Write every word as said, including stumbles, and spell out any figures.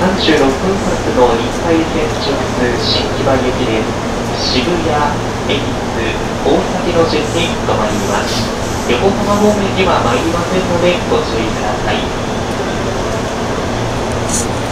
さんじゅうろっぷん発の日体線直通新木場行きです。渋谷、恵比寿、大崎の順に停まります。横浜方面には参りませんのでご注意ください。